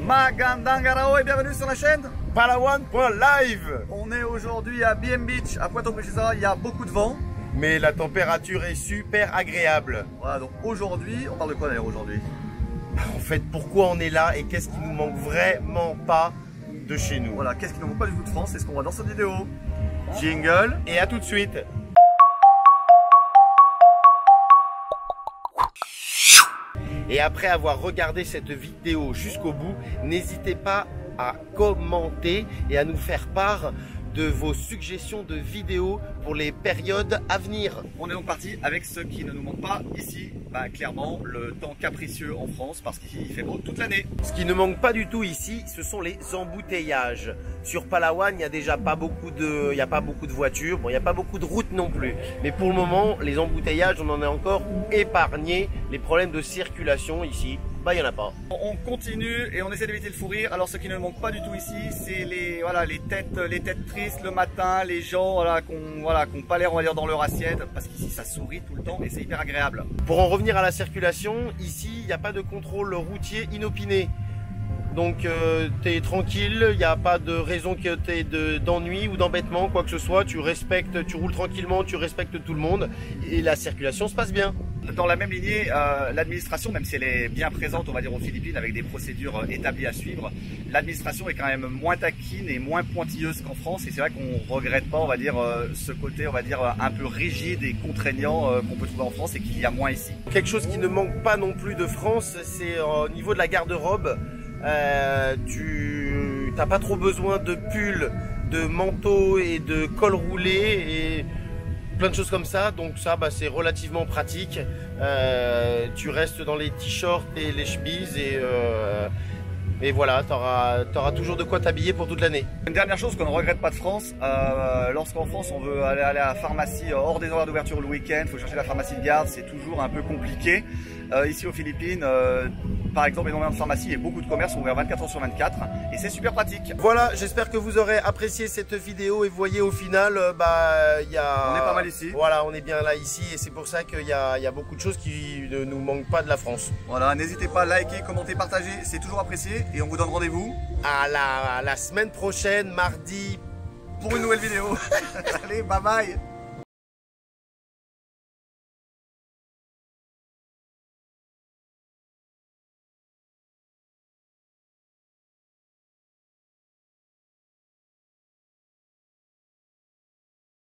Magandangarao et bienvenue sur la chaîne Palawan.live. On est aujourd'hui à BM Beach, à Puerto Princesa, il y a beaucoup de vent. Mais la température est super agréable. Voilà, donc aujourd'hui, on parle de quoi d'ailleurs aujourd'hui? En fait, pourquoi on est là et qu'est-ce qui nous manque vraiment pas de chez nous? Voilà, qu'est-ce qui ne manque pas du tout de France? C'est ce qu'on voit dans cette vidéo. Jingle. Et à tout de suite. Et après avoir regardé cette vidéo jusqu'au bout, n'hésitez pas à commenter et à nous faire part de vos suggestions de vidéos pour les périodes à venir. On est donc parti avec ce qui ne nous manque pas ici. Clairement, le temps capricieux en France parce qu'il fait beau toute l'année. Ce qui ne manque pas du tout ici, ce sont les embouteillages. Sur Palawan, il n'y a déjà pas beaucoup de voitures, bon, il n'y a pas beaucoup de routes non plus. Mais pour le moment, les embouteillages, on en est encore épargné. Les problèmes de circulation ici, il n'y en a pas. On continue et on essaie d'éviter le fou rire. Alors ce qui ne manque pas du tout ici, c'est les têtes tristes le matin, les gens qui n'ont pas l'air, on va dire, dans leur assiette, parce qu'ici ça sourit tout le temps et c'est hyper agréable. Pour en revenir à la circulation, ici il n'y a pas de contrôle routier inopiné. Donc tu es tranquille, il n'y a pas de raison que tu aies d'ennui ou d'embêtement, quoi que ce soit. Tu roules tranquillement, tu respectes tout le monde et la circulation se passe bien. Dans la même lignée, l'administration, même si elle est bien présente, on va dire, aux Philippines, avec des procédures établies à suivre, l'administration est quand même moins taquine et moins pointilleuse qu'en France. Et c'est vrai qu'on regrette pas, on va dire, ce côté, on va dire, un peu rigide et contraignant qu'on peut trouver en France et qu'il y a moins ici. Quelque chose qui ne manque pas non plus de France, c'est au niveau de la garde-robe. Tu n'as pas trop besoin de pulls, de manteaux et de cols roulés et plein de choses comme ça, donc ça c'est relativement pratique. Tu restes dans les t-shirts et les chemises et voilà, tu auras toujours de quoi t'habiller pour toute l'année. Une dernière chose qu'on ne regrette pas de France, lorsqu'en France on veut aller à la pharmacie hors des horaires d'ouverture le week-end, il faut chercher la pharmacie de garde, c'est toujours un peu compliqué. Ici aux Philippines, par exemple, énormément de pharmacies et beaucoup de commerces sont ouverts 24 heures sur 24 et c'est super pratique. Voilà, j'espère que vous aurez apprécié cette vidéo et vous voyez au final, on est pas mal ici. Voilà, on est bien là ici et c'est pour ça qu'il y a beaucoup de choses qui ne nous manquent pas de la France. Voilà, n'hésitez pas à liker, commenter, partager, c'est toujours apprécié et on vous donne rendez-vous à la semaine prochaine, mardi, pour une nouvelle vidéo. Allez, bye bye.